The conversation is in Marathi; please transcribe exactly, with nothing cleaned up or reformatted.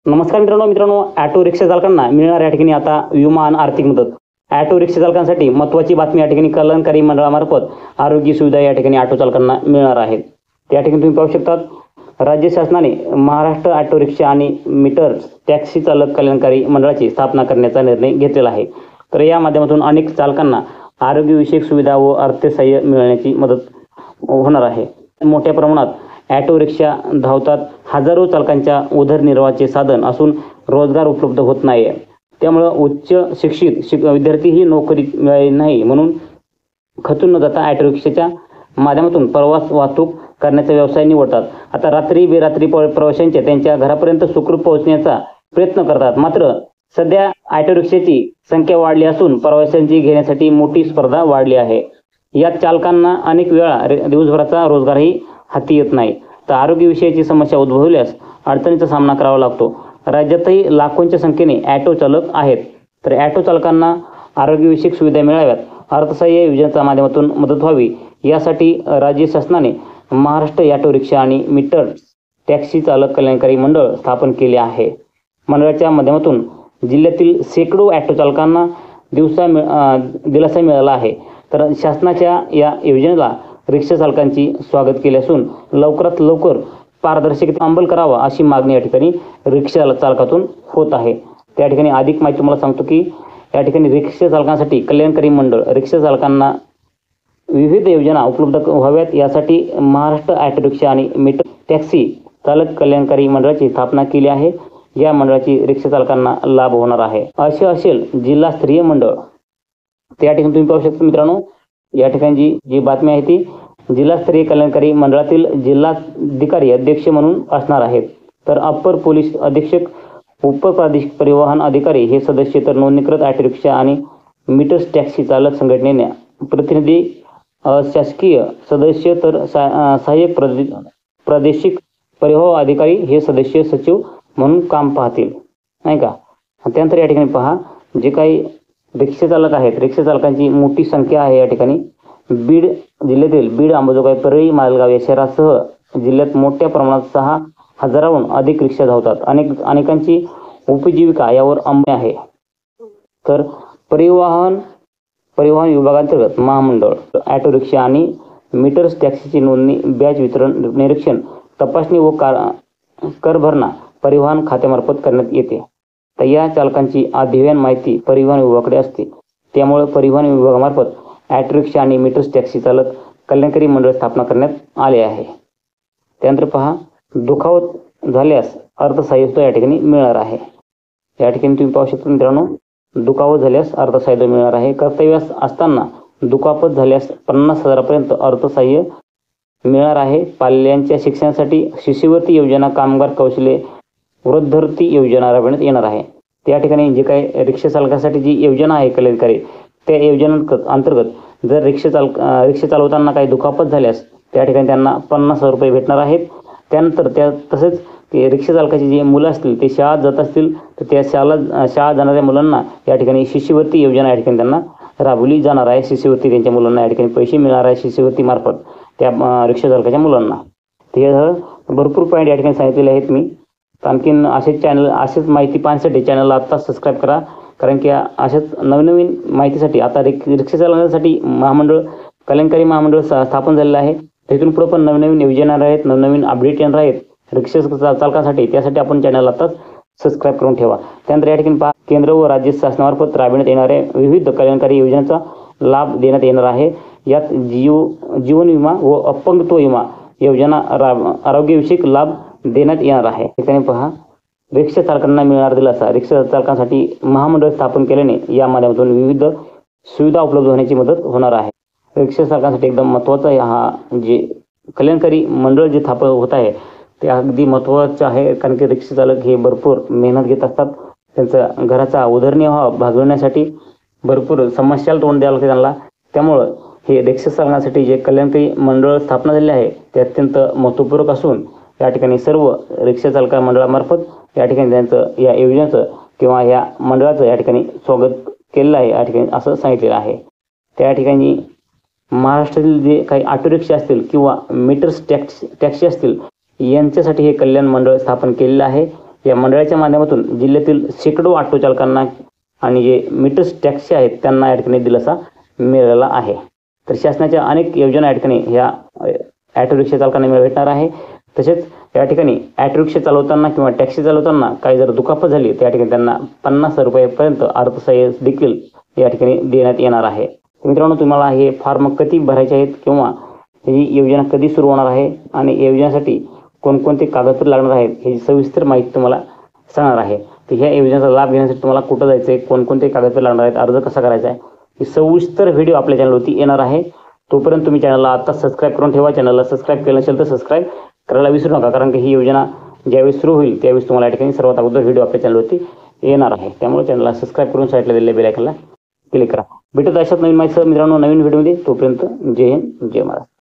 नमस्कार मित्रांनो मित्रांनो ऑटो रिक्षा चालकांना मिळणार या ठिकाणी आता विमा आणि आर्थिक मदत. ऑटो रिक्षा चालकांसाठी महत्त्वाची बातमी या ठिकाणी कल्याणकारी मंडळामार्फत आरोग्य सुविधा या ठिकाणी ऑटो चालकांना मिळणार आहेत. त्या ठिकाणी तुम्ही पाहू शकता राज्य शासनाने महाराष्ट्र ऑटो रिक्षा आणि मीटर टॅक्सी चालक कल्याणकारी मंडळाची स्थापना करण्याचा निर्णय घेतलेला आहे. तर या माध्यमातून अनेक चालकांना आरोग्यविषयक सुविधा व अर्थसहाय्य मिळण्याची मदत होणार आहे. मोठ्या प्रमाणात ऑटो रिक्षा धावतात. हजारो चालकांच्या उदरनिर्वाहाचे साधन असून रोजगार उपलब्ध होत नाही. त्यामुळे उच्च शिक्षित शिक विद्यार्थीही नोकरी मिळाली नाही म्हणून खचून न जाता ऑटो रिक्षाच्या माध्यमातून प्रवास वाहतूक करण्याचा व्यवसाय निवडतात. आता रात्री बेरात्री प्रवाशांच्या त्यांच्या घरापर्यंत सुखरूप पोहोचण्याचा प्रयत्न करतात. मात्र सध्या ऑटो रिक्षाची संख्या वाढली असून प्रवाशांची घेण्यासाठी मोठी स्पर्धा वाढली आहे. यात चालकांना अनेक वेळा दिवसभराचा रोजगारही हाती येत नाही. तर आरोग्यविषयाची समस्या उद्भवल्यास अडचणीचा सामना करावा लागतो. राज्यातही लाखोंच्या संख्येने ऑटो चालक आहेत. तर ऑटो चालकांना आरोग्यविषयक सुविधा मिळाव्यात, अर्थसहाय्य योजनेच्या माध्यमातून मदत व्हावी यासाठी राज्य शासनाने महाराष्ट्र ऑटो रिक्षा आणि मीटर टॅक्सी चालक कल्याणकारी मंडळ स्थापन केले आहे. मंडळाच्या माध्यमातून जिल्ह्यातील शेकडो ऑटो चालकांना दिवसा दिलासा मिळाला आहे. तर शासनाच्या या योजनेला रिक्षा चालकांची स्वागत केले असून लवकरात लवकर पारदर्शकतेने अंमल करावा अशी मागणी या ठिकाणी रिक्षा चालकातून होत आहे. त्या ठिकाणी अधिक माहिती तुम्हाला सांगतो की या ठिकाणी रिक्षा चालकांसाठी कल्याणकारी मंडळ रिक्षा चालकांना विविध योजना उपलब्ध व्हाव्यात यासाठी महाराष्ट्र ऑटो रिक्षा आणि मीटर टॅक्सी चालक कल्याणकारी मंडळाची स्थापना केली आहे. या मंडळाची रिक्षा चालकांना लाभ होणार आहे. असे असेल जिल्हास्तरीय मंडळ. त्या ठिकाणी तुम्ही पाहू शकता मित्रांनो, या ठिकाणी जी जी बातमी आहे ती जिल्हास्तरीय कल्याणकारी मंडळातील जिल्हाधिकारी अध्यक्ष म्हणून असणार आहेत. तर अप्पर पोलीस अधीक्षक, उप प्रादेशिक परिवहन अधिकारी हे सदस्य, तर नोंदणीकृत ऑटो रिक्षा आणि मीटर्स टॅक्सी चालक संघटनेने प्रतिनिधी, शासकीय सदस्य, तर सहाय्यक प्रादेशिक परिवहन अधिकारी हे सदस्य सचिव म्हणून काम पाहतील, नाही का. त्यानंतर या ठिकाणी पहा, जे काही रिक्षा चालक आहेत, रिक्षा चालकांची मोठी संख्या आहे. या ठिकाणी बीड जिल्ह्यातील बीड, अंबाजोगाई, परळी, मालगाव या शहरासह जिल्ह्यात मोठ्या प्रमाणात सहा हजाराहून अधिक रिक्षा धावतात. अनेक अनेकांची उपजीविका यावर अवलंबून आहे. तर परिवहन परिवहन विभागांतर्गत महामंडळ ऑटो रिक्षा आणि मीटर्स टॅक्सीची नोंदणी, बॅच वितरण, निरीक्षण, तपासणी व कर भरणा परिवहन खात्यामार्फत करण्यात येते. तर या चालकांची अध्ययन माहिती परिवहन विभागाकडे असते. त्यामुळे परिवहन विभागामार्फत ऑटो रिक्षा आणि मीटर्स टॅक्सी चालक कल्याणकारी मंडळ स्थापना करण्यात आले आहे. त्यानंतर पहा, दुखावत झाल्यास अर्थसहाय्य या ठिकाणी मिळणार आहे. या ठिकाणी तुम्ही पाहू शकता मित्रांनो, दुखावत झाल्यास अर्थसहाय्य मिळणार आहे. कर्तव्यास असताना दुखापत झाल्यास पन्नास हजारापर्यंत अर्थसहाय्य मिळणार आहे. पाल्यांच्या शिक्षणासाठी शिष्यवृत्ती योजना, कामगार कौशल्य वृद्धवृत्ती योजना राबविण्यात येणार आहे. त्या ठिकाणी जे काही रिक्षा चालकासाठी जी योजना आहे कल्याणकारी, त्या योजने अंतर्गत जर रिक्षा चालक रिक्षा चालवताना काही दुखापत झाल्यास त्या ठिकाणी त्यांना पन्नास हजार रुपये भेटणार आहेत. त्यानंतर त्या तसेच ते रिक्षा चालकाची जी मुलं असतील ते शाळेत जात असतील तर त्या शाळा शाळा जाणाऱ्या मुलांना या ठिकाणी शिष्यवृत्ती योजना या ठिकाणी त्यांना राबवली जाणार आहे. शिष्यवृत्ती त्यांच्या मुलांना या ठिकाणी पैसे मिळणार आहे शिष्यवृत्तीमार्फत त्या रिक्षा चालकाच्या मुलांना. ते भरपूर पॉईंट या ठिकाणी सांगितलेले आहेत मी. आणखीन असेच चॅनल असेच माहिती पाहण्यासाठी चॅनलला आत्ता सबस्क्राईब करा. कारण की अशाच नवनवीन माहितीसाठी आता रिक रिक्षा चालवण्यासाठी महामंडळ कल्याणकारी महामंडळ स्थापन झालेलं आहे. तिथून पुढे पण नवनवीन योजना आहेत, नवनवीन अपडेट येणार आहेत रिक्षा चालकांसाठी. त्यासाठी आपण चॅनल आत्ताच सबस्क्राईब करून ठेवा. त्यानंतर या ठिकाणी पहा, केंद्र व राज्य शासनामार्फत राबविण्यात येणाऱ्या विविध कल्याणकारी योजनांचा लाभ देण्यात येणार आहे. यात जीव जीवन विमा व अपंगत्व विमा योजना राब आरोग्यविषयक लाभ देण्यात येणार आहे. ठिकाणी पहा, रिक्षा चालकांना मिळणार दिलासा. रिक्षा चालकांसाठी महामंडळ स्थापन केल्याने या माध्यमातून विविध सुविधा उपलब्ध होण्याची मदत होणार आहे. रिक्षा चालकांसाठी एकदम महत्त्वाचं आहे हा जे कल्याणकारी मंडळ जे स्थापन होत आहे ते अगदी महत्त्वाचं आहे. कारण की रिक्षा चालक हे भरपूर मेहनत घेत असतात. त्यांचा घराचा उदरनिर्वाह भागवण्यासाठी भरपूर समस्याला तोंड द्यावं लागते त्यांना. त्यामुळं हे रिक्षा चालकांसाठी जे कल्याणकारी मंडळ स्थापना झाले आहे ते अत्यंत महत्त्वपूर्ण असून या ठिकाणी सर्व रिक्षा चालका मंडळामार्फत या ठिकाणी त्यांचं या योजनेचं किंवा या मंडळाचं या ठिकाणी स्वागत केलेलं आहे या ठिकाणी असं सांगितलेलं आहे. त्या ठिकाणी महाराष्ट्रातील जे काही ऑटो रिक्षा असतील किंवा मीटर्स टॅक्सी टॅक्सी असतील यांच्यासाठी हे कल्याण मंडळ स्थापन केलेलं आहे. या मंडळाच्या माध्यमातून जिल्ह्यातील शेकडो ऑटो चालकांना आणि जे मीटर्स टॅक्सी आहेत त्यांना या ठिकाणी दिलासा मिळालेला आहे. तर शासनाच्या अनेक योजना या ठिकाणी ह्या ॲटो रिक्षा चालकांना मिळ भेटणार आहे. तसेच या ठिकाणी ॲटो रिक्षा चालवताना किंवा टॅक्सी चालवताना काही जर दुखापत झाली त्या ठिकाणी त्यांना पन्नास रुपयेपर्यंत अर्थसहाय्य देखील या ठिकाणी देण्यात येणार आहे. मित्रांनो, तुम्हाला हे फॉर्म कधी भरायचे आहेत किंवा ही योजना कधी सुरू होणार आहे आणि या योजनेसाठी कोणकोणते कागदपत्र लागणार आहेत ह्याची सविस्तर माहिती तुम्हाला सांगणार आहे. तर ह्या योजनेचा लाभ घेण्यासाठी तुम्हाला कुठं जायचं आहे, कोणकोणते कागदपत्र लागणार आहेत, अर्ज कसा करायचा आहे, ही सविस्तर व्हिडिओ आपल्या चॅनलवरती येणार आहे. तोपर्यंत तुम्ही चॅनलला आता सबस्क्राईब करून ठेवा. चॅनलला सबस्क्राईब केलं नसेल तर सबस्क्राईब करायला विसरू नका, कारण की ही योजना ज्यावेळेस सुरू होईल त्यावेळेस तुम्हाला या ठिकाणी सर्वात अगोदर व्हिडिओ आपल्या चॅनलवरती येणार आहे. त्यामुळे चॅनलला सबस्क्राईब करून साईडला दिलेल्या बेल आयकॉनला क्लिक करा. भेटत अशाच नवीन माहिती मित्रांनो नवीन व्हिडिओमध्ये. तोपर्यंत जय हिंद, जय महाराष्ट्र.